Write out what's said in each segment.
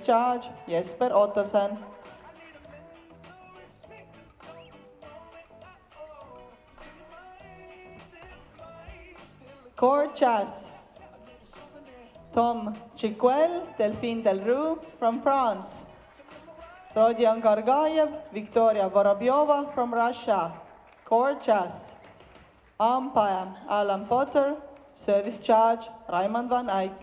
charge, Jesper Ottosson. Court chess. Tom Chiquel, Delphine Delroux from France. Rodion Gargayev, Victoria Vorobyova from Russia. Court chess. Umpire Alan Potter, service charge Raymond van Eyck.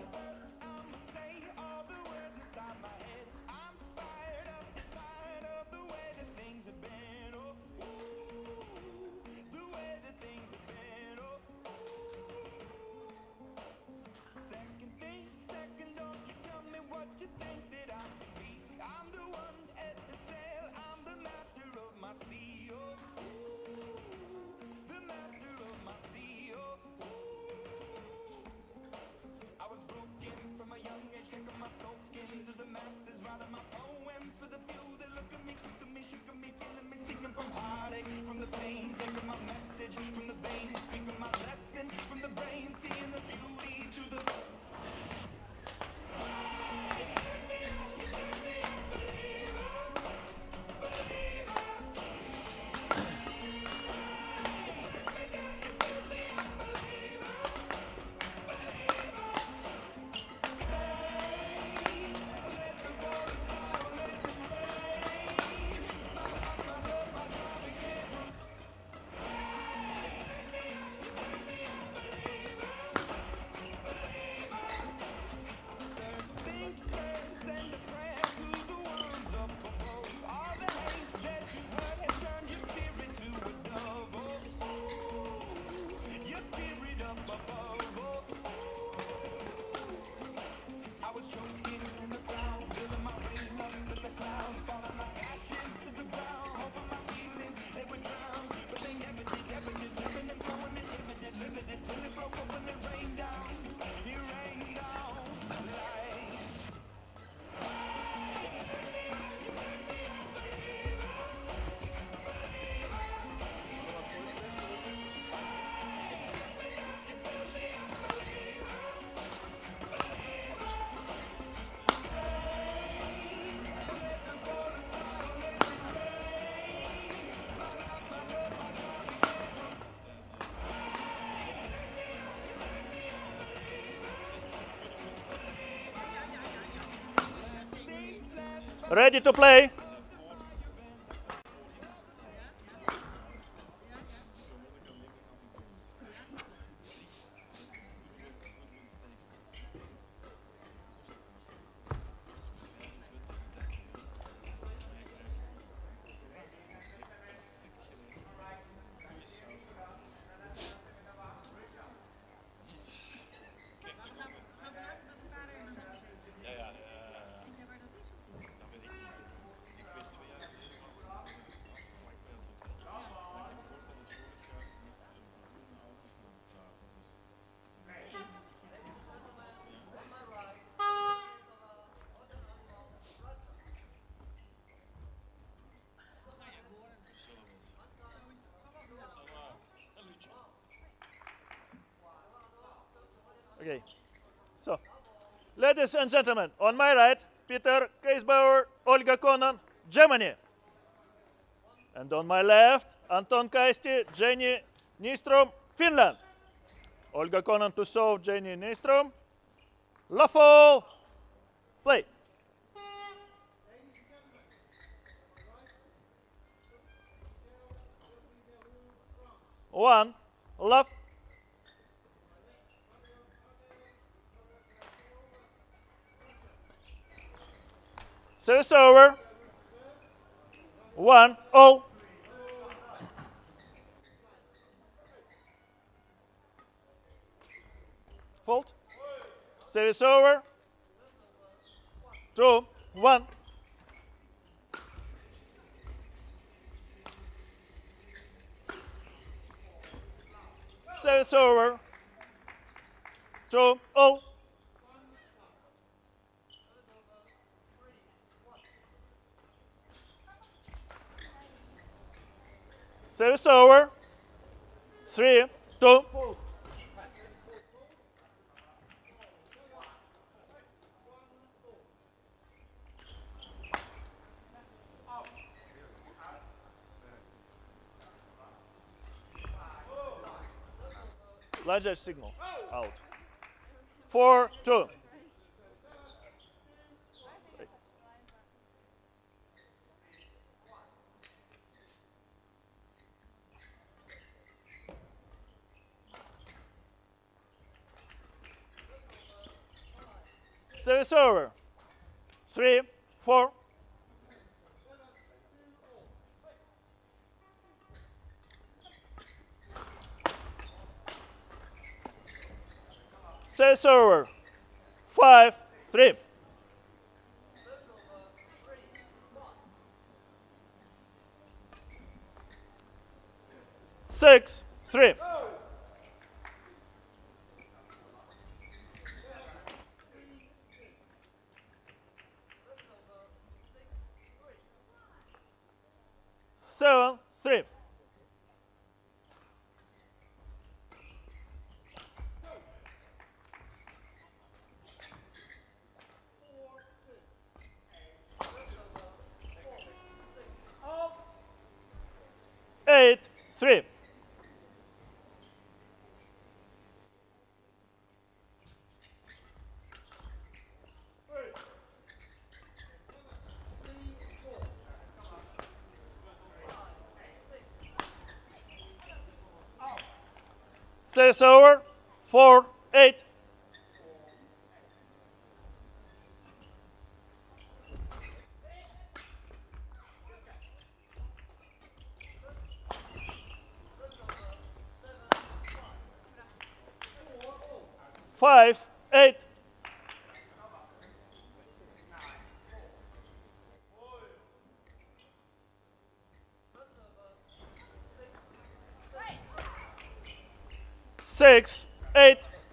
Ready to play? Okay. So, ladies and gentlemen, on my right, Peter Kaisbauer, Olga Konan, Germany. And on my left, Anton Kaisti, Jenny Nystrom, Finland. Olga Konan to serve Jenny Nystrom. Lawful play. One, love. Service over. 1-0. Fault. Service over. 2-1. Service over. 2-0. Service over. 3-2. Like that signal. Out. 4-2. Service over. 3-4. Service over. 5-3. 6-3. 7-3. 8-3. 6 over. 4-8. 5-8. 6-8.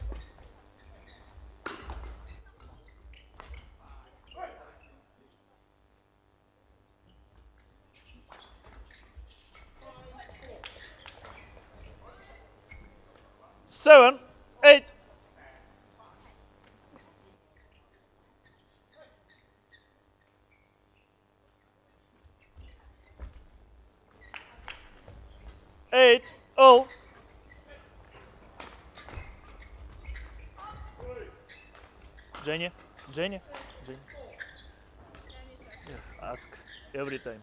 7-8. 8-0. Jenny. Yeah, ask every time.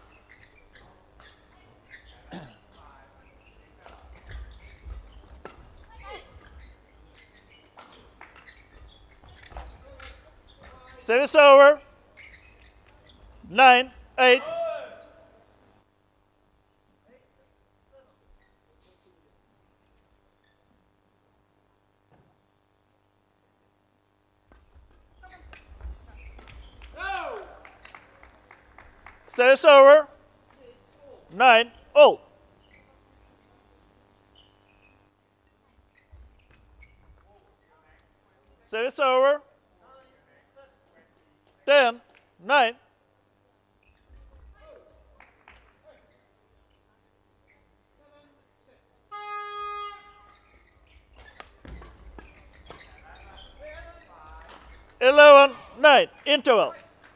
Service over. 9-8. 6 over. 9-0. 6 over. 10-9. 11-9. Interval.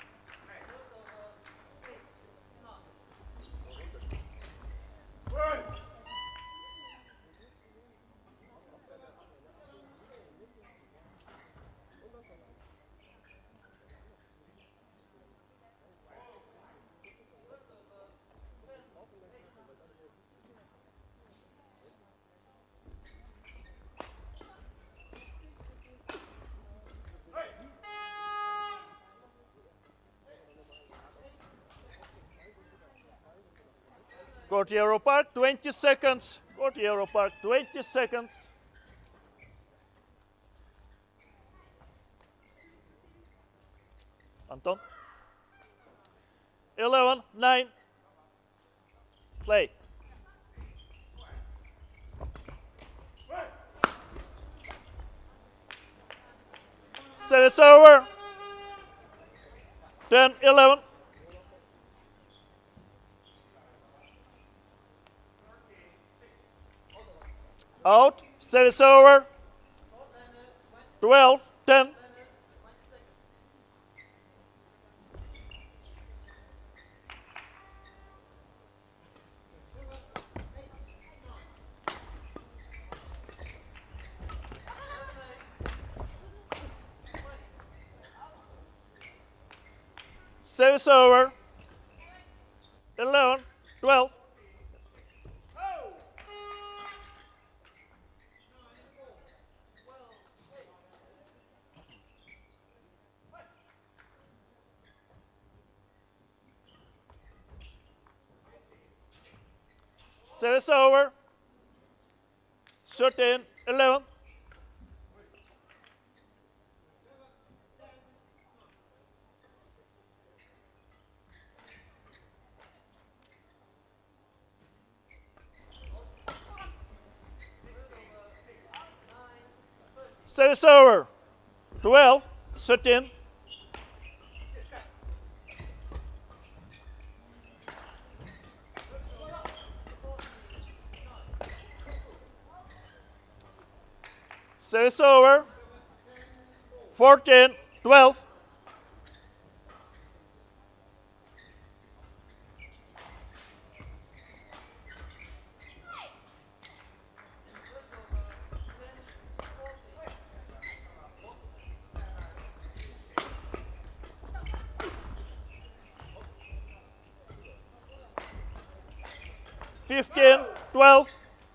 Go to Euro Park, 20 seconds. Go to Euro Park, 20 seconds. Anton. 11-9. Play. Service over. 10-11. Out. Service over. 12-10. Service over. 11, 12. Service over. 13, 11. Service over. 12, 13. Service over. 14, 12. Fifteen, 12.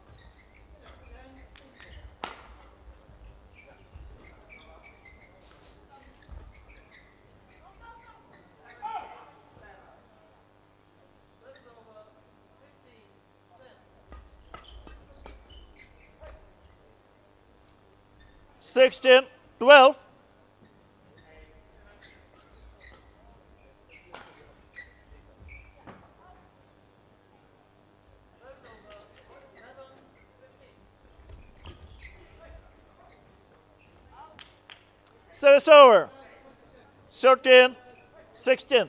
Sixteen, 12. Service over. 13, 16.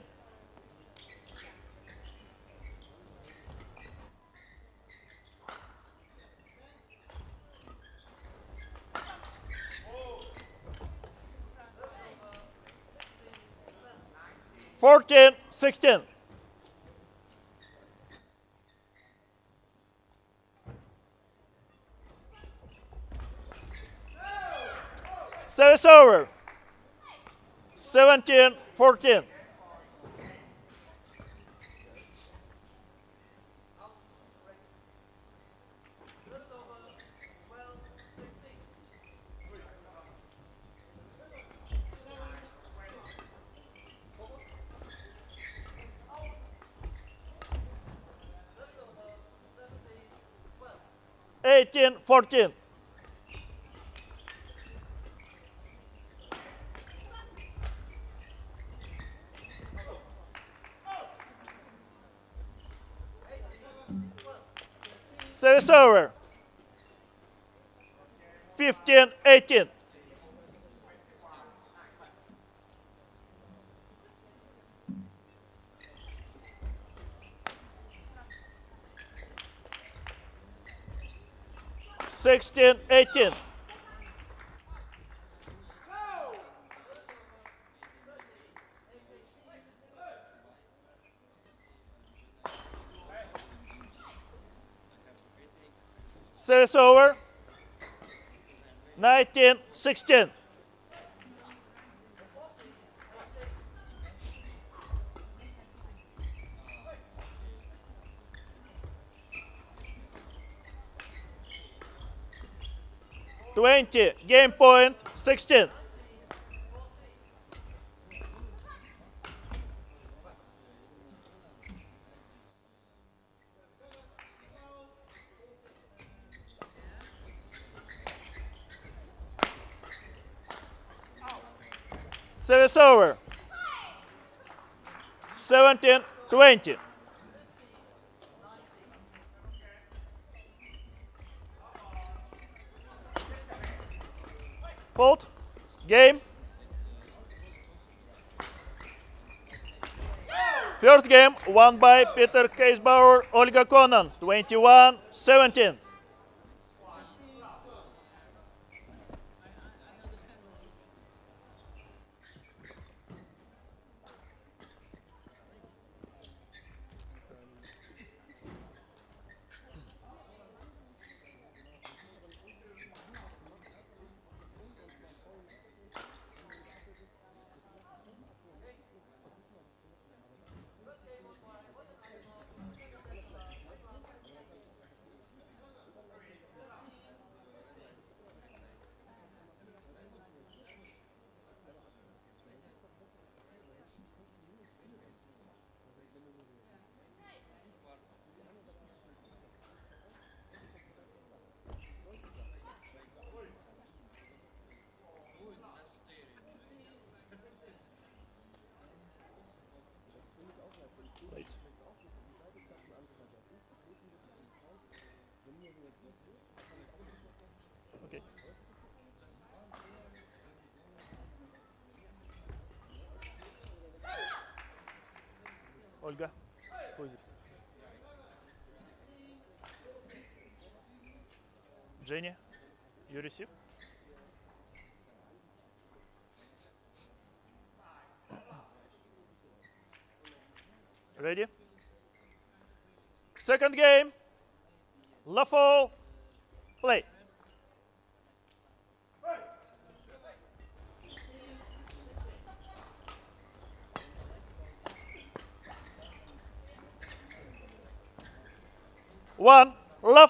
Fourteen, 16. Service over. 17, 14. Eighteen, 14. Service over. 15, 18. Sixteen, 18. Service over. 19, 16. Twenty, game point, 16. Service over. 17, 20. Fault. Game. First game won by Peter Kaisbauer, Olga Konan, 21-17. Okay. Olga, who is it? Jenny, you receive? Ready? Second game. Lawful play. One, love.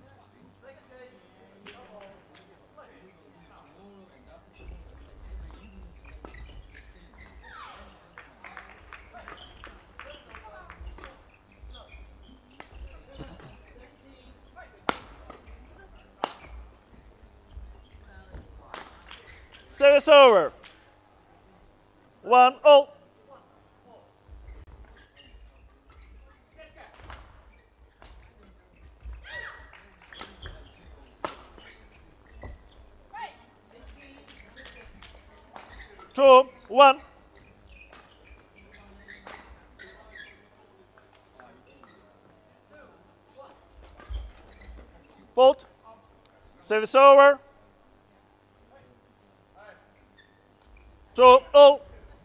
Service over. 1-0. Two, one. Fault. Service over. 2-0.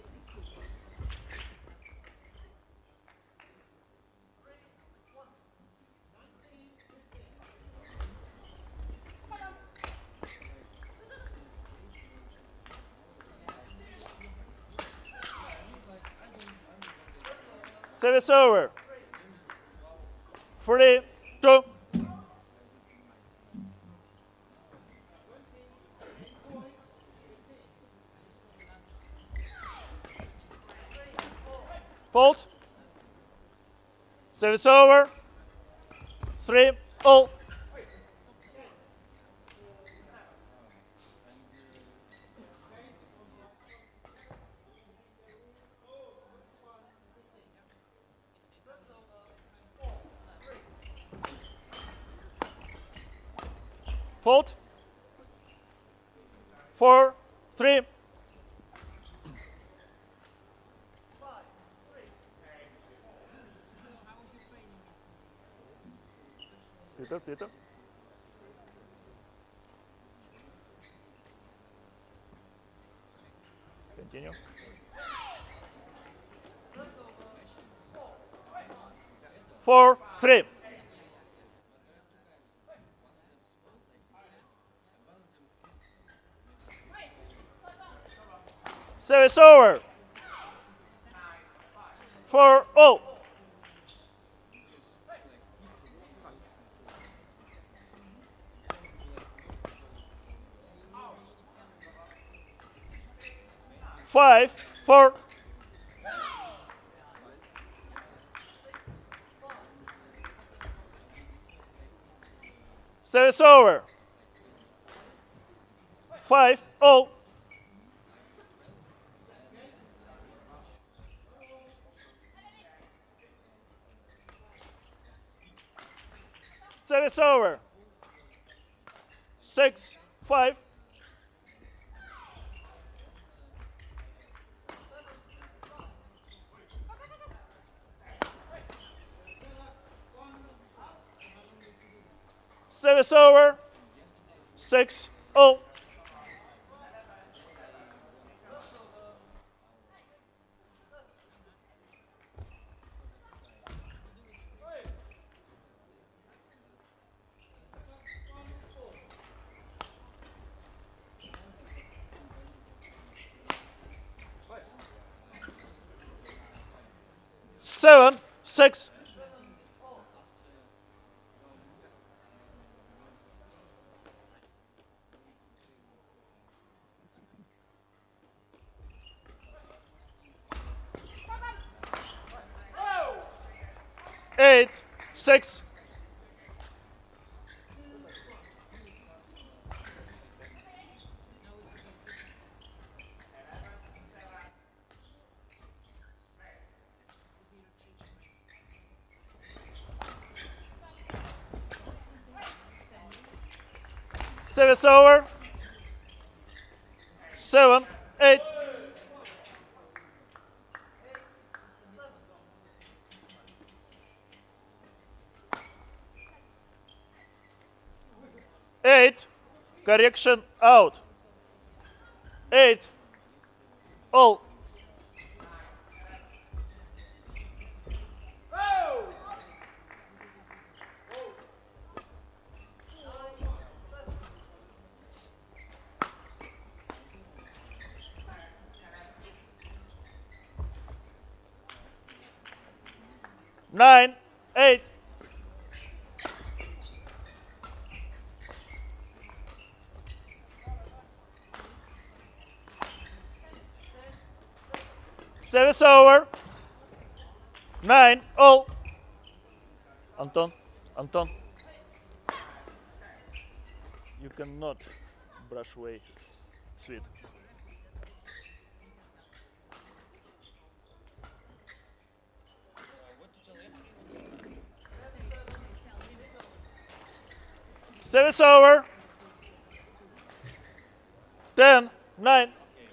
Service over. 3-2. Fault. Service over. 3-0. Fault. 4-3. Peter. Continue. Four, three. Service over. 4-0. Five, 4. Service over. 5-0. Service over. 6-5. Service over. 6-0. Seven, 6. Eight, 6. Service over. 7-8. Eight. Correction out. 8. All. Nine, 8. Service over. 9, all. Anton, Anton. You cannot brush away sweet. Service over. 10, 9.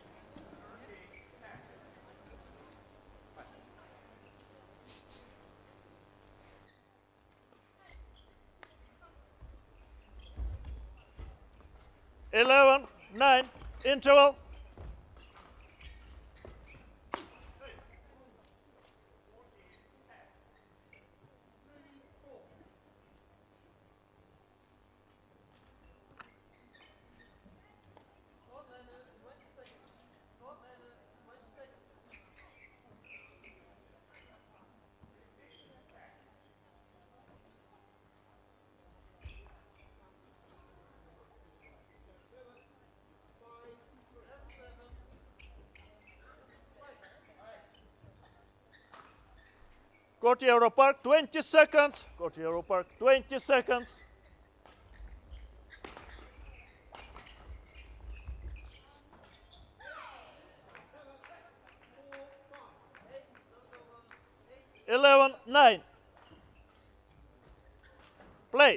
Eleven, 9, interval. Go to Euro Park, 20 seconds. Go to Euro Park, 20 seconds. Eleven, 9. Play.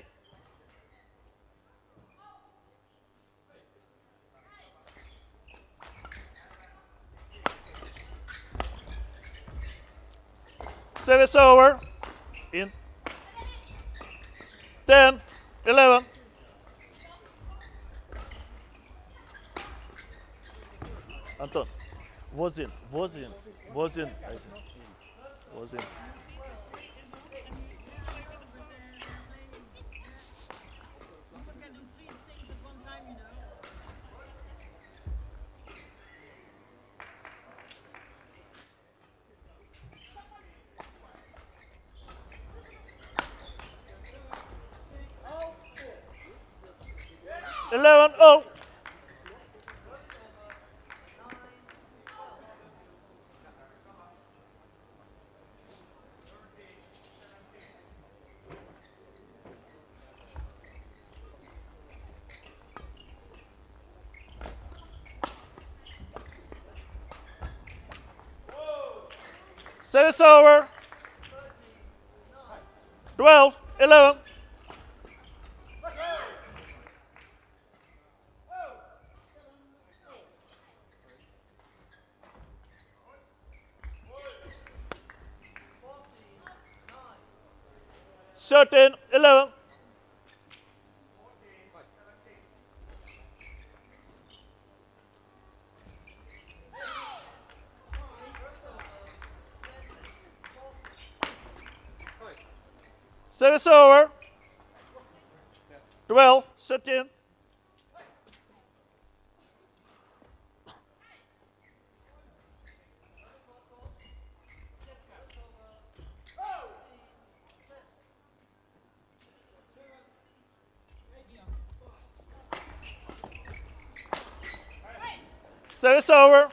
Service over. In. 10, 11. Anton. Was in. Was in. Was in. Was in. Eleven, oh. Service over. 12, 11. Certain 11. Service over. 12, 13. Service over.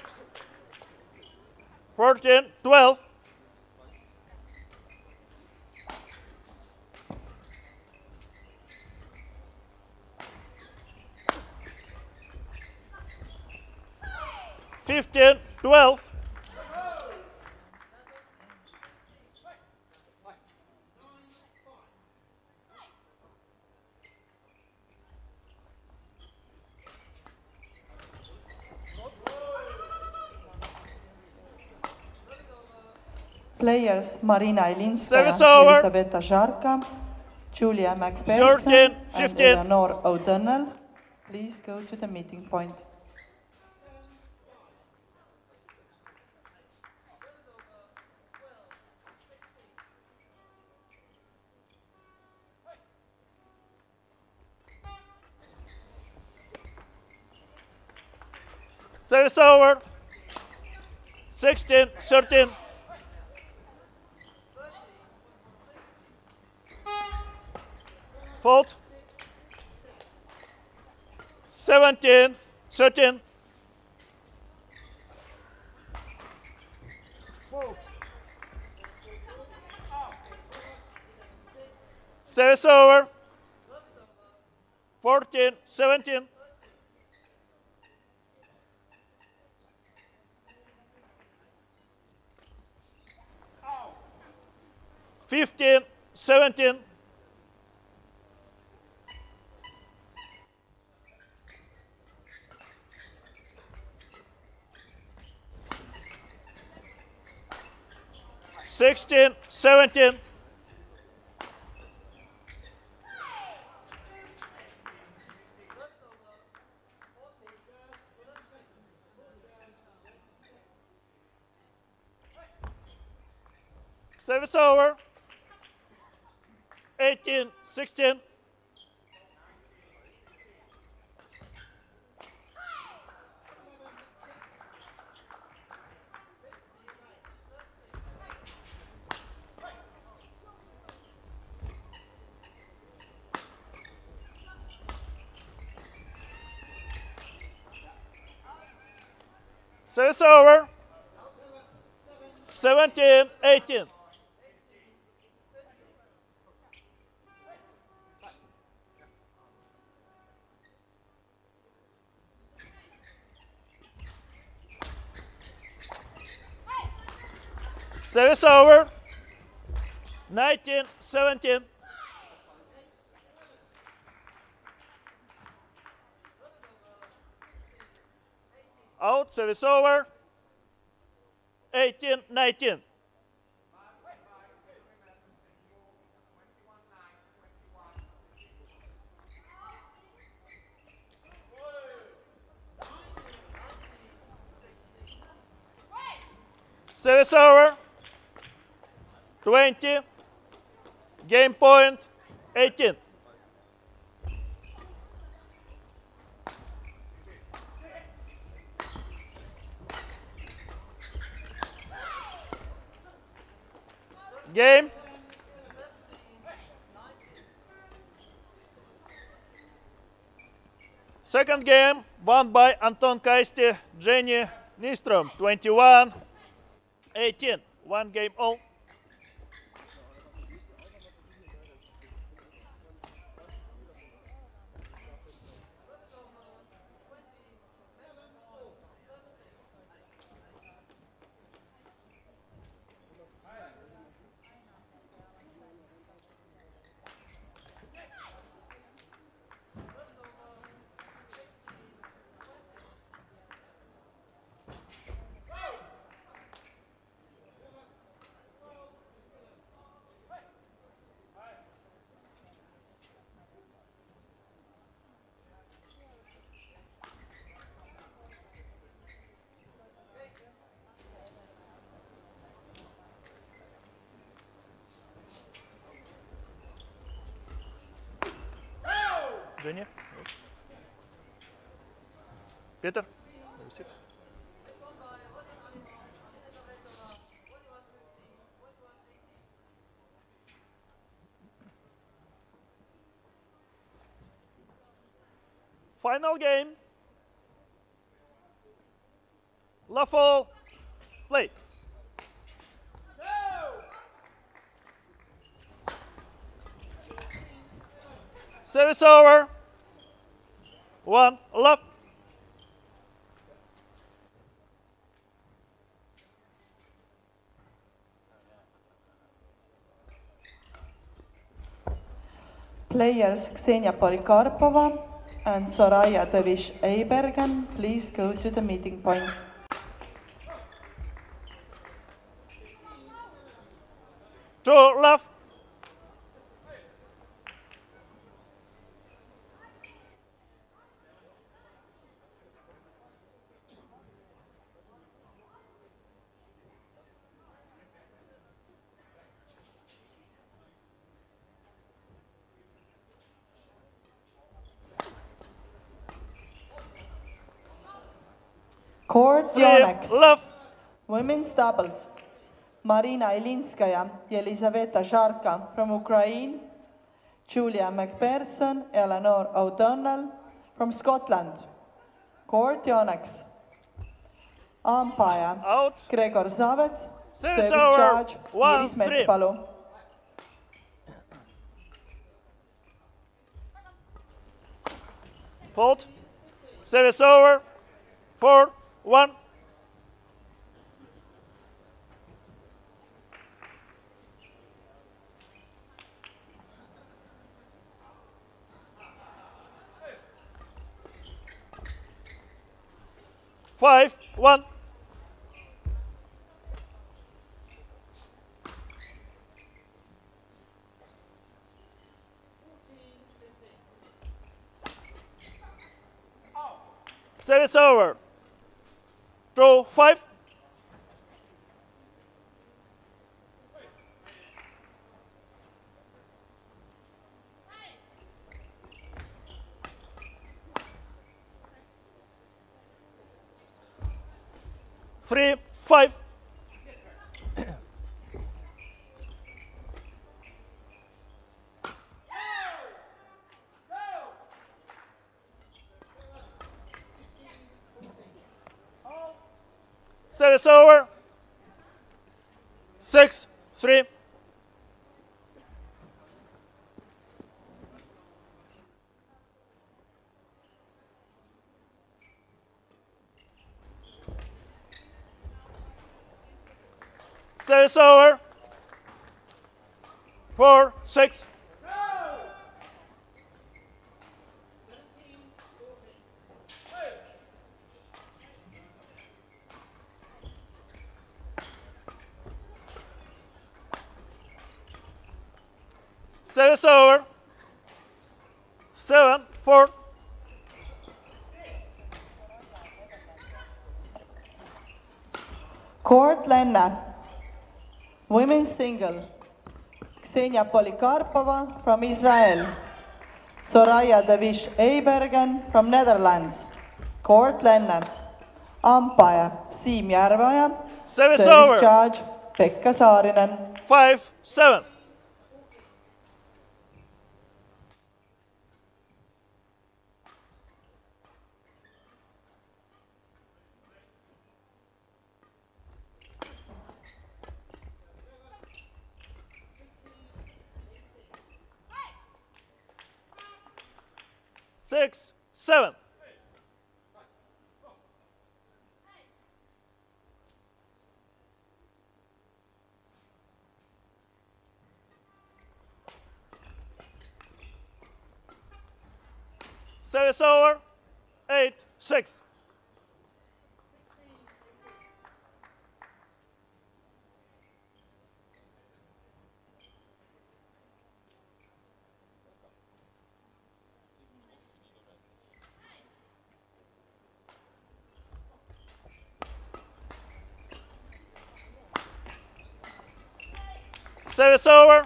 14, 12. Fifteen, 12. Players Marina Ilinskaya, Service over. Elisabetta Žarka, Julia McPherson, 13, and 15. Eleanor O'Donnell. Please go to the meeting point. Service over. 16, 13. Fault. 17, 13. Service over. 14, 17. 15, 17. Sixteen, 17. Service over. 18, 16. Service over. 17, 18. Service over. 19, 17. Out, service over. 18, 19. Service over. 20. Game point. 18. Game. Second game won by Anton Kaisti, Jenny Nystrom, 21-18. One game all. Женя. Peter. Final game. Lawful play. Service over. 1 love. Players Ksenia Polikarpova and Soraya Devish Eibergen, please go to the meeting point. to left. Court Three Yonex. left. Women's doubles. Marina Ilinskaya, Yelizaveta Sharka from Ukraine. Julia McPherson, Eleanor O'Donnell from Scotland. Court Yonex. Umpire. Out. Gregor Zavet. Service Service over. charge. 1-3. Iris Metspalu. Fault. Service over. 4-1. Five, one. Service over. Draw 5. Three, 5. Service over. 6-3. Service over. 4-6. Service over. 7-4. Court Lenne. Women's single. Ksenia Polikarpova from Israel. Soraya Davish Eibergen from Netherlands. Court Lenne. Umpire Siim Järveoja. Service over. charge Pekka Saarinen. 5-7. Six, 7. Service over. 8-6. Service over.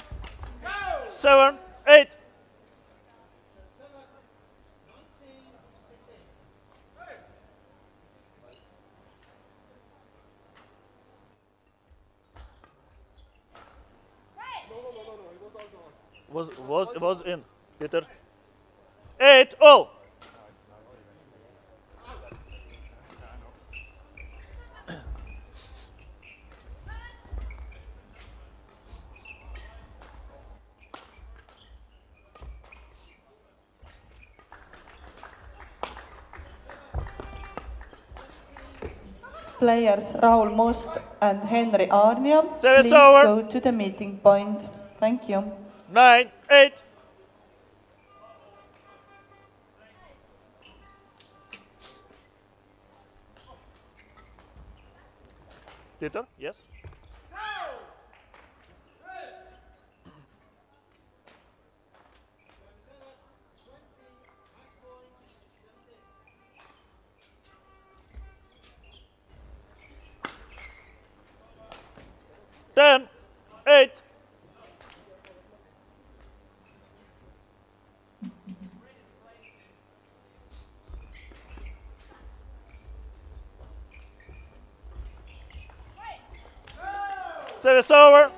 7-8. Was in, Peter. 8-all. Players Raul Must and Henry Arnio, Service please over. go to the meeting point. Thank you. 9-8. Peter, yes. 10, 8. Service over.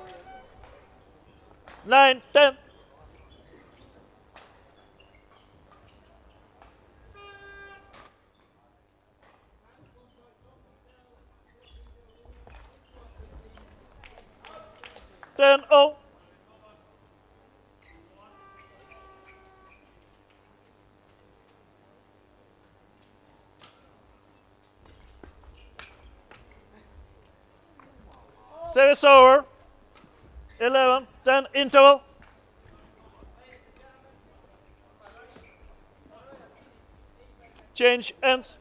9, 10. Ten, oh. Service over. 11, 10, interval. Change ends.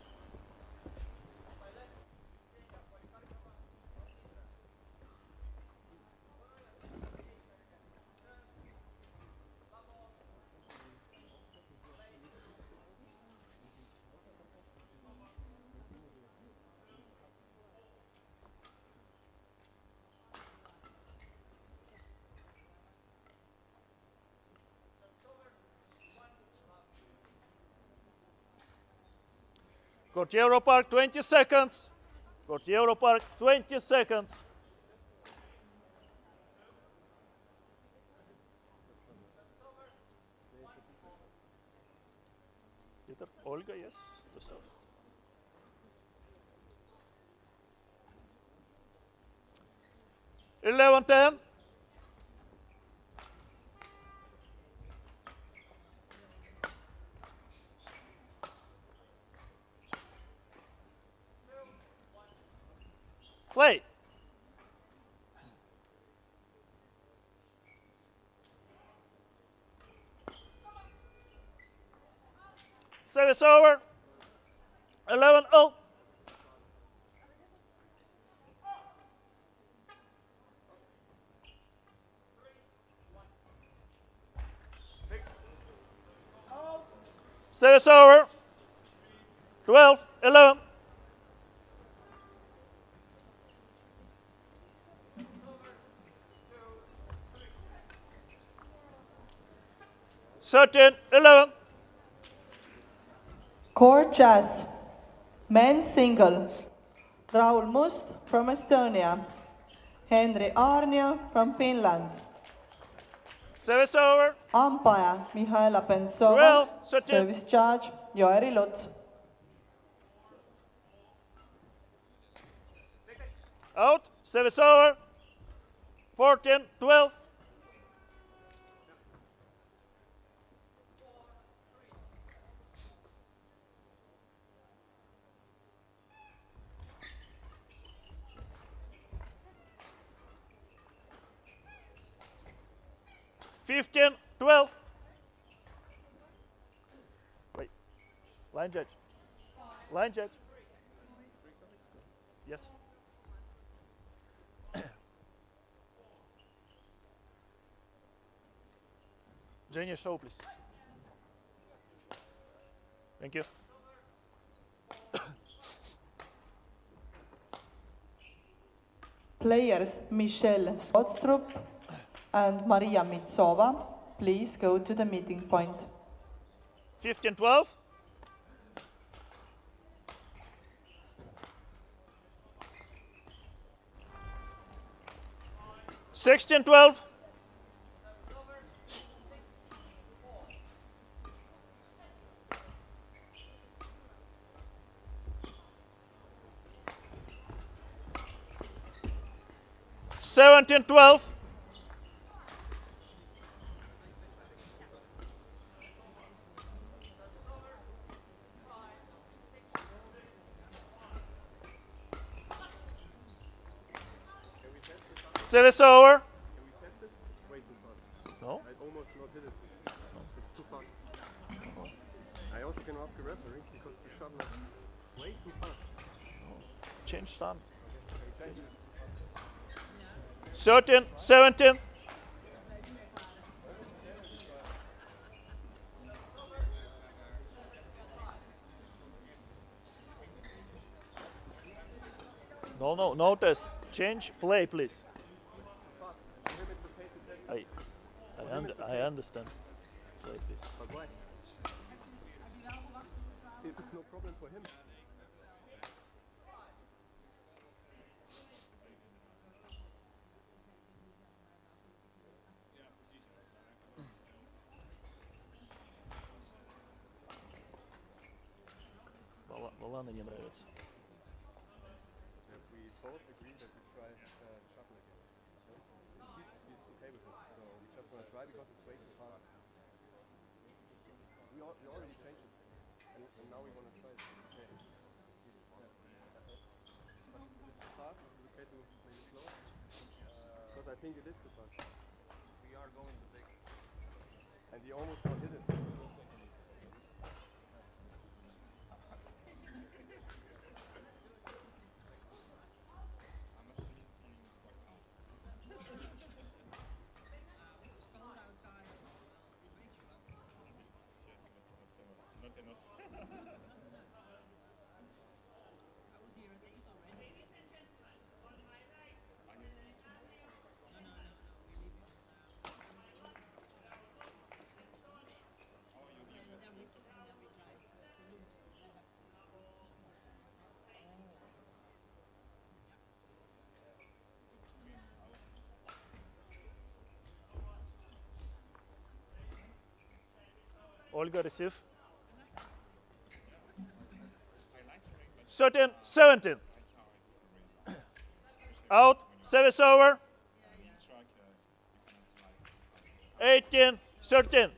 Court Europark, 20 seconds. Court Europark, 20 seconds. Peter, Olga, yes. The serve. Eleven, 10. Play. Service over. 11, oh. Service over. 12, 11. Certain 11. Court chess. Men's single. Raul Must from Estonia. Henri Arnia from Finland. Service over. Umpire Mihaela Pensova. Well, certain. Service charge Joeri Luts. Out. Service over. 14, 12. Fifteen, 12. Wait. Line judge. Line judge. Yes. Jenny, show, please. Thank you. Players Michelle Stotstrup and Maria Mitsova, please go to the meeting point. 15, 12. Sixteen, 12. Seventeen, 12. Service over. Can we test it? It's way too fast. No. I almost not hit it. It's too fast. I also can ask a referee because the shot was way too fast. Change stand. 13, 17. No test. Change, play, please. I understand. Slightly. But why? If it's no problem for him. Лана не нравится. We both agree that we try shuttle again. He's okay with it, so we just want to try because it's way too fast. We already changed it, and now we want to try it. Okay. But it's too fast. Is it okay to play it slow? Because I think it is too fast. We are going to take. And he almost got hit it. Olga receive. 13, 17. Out, service over. 18, 13.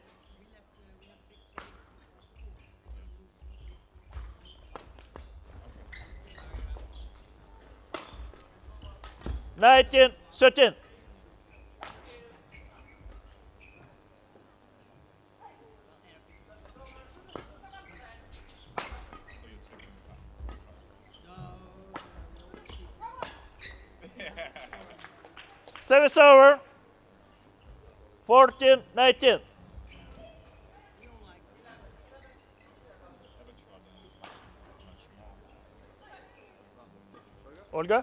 19, 13. Service over. 14, 19. Olga?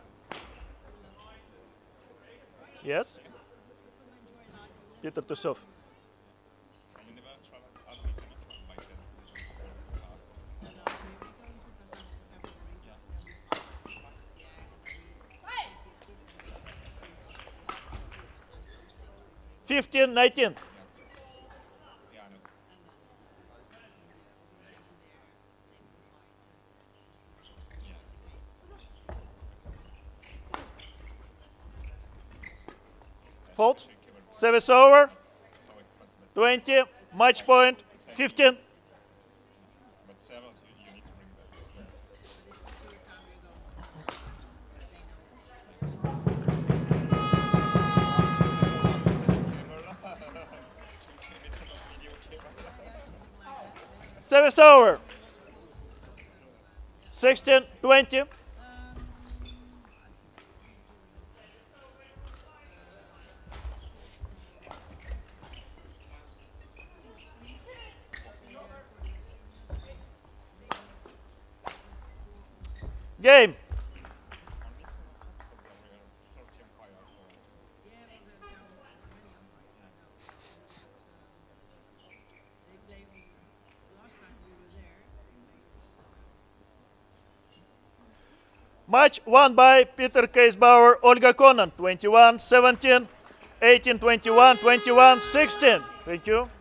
Yes? Peter Tusov. Fifteen, 19. Fault. Service over. 20. Match point. 15. Service over. 16, 20. Game. Match won by Peter Kaisbauer, Olga Konan, 21-17, 18-21, 21-16. Thank you.